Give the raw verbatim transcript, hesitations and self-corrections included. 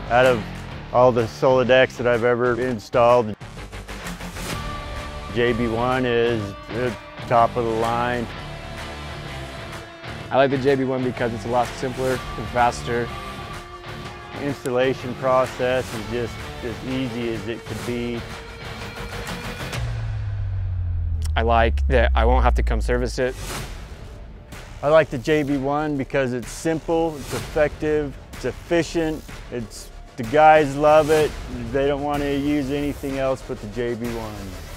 Out of all the Solidex that I've ever installed, J B one is the top of the line. I like the J B one because it's a lot simpler and faster. The installation process is just as easy as it could be. I like that I won't have to come service it. I like the J B one because it's simple, it's effective, it's efficient, it's, the guys love it. They don't want to use anything else but the J B one.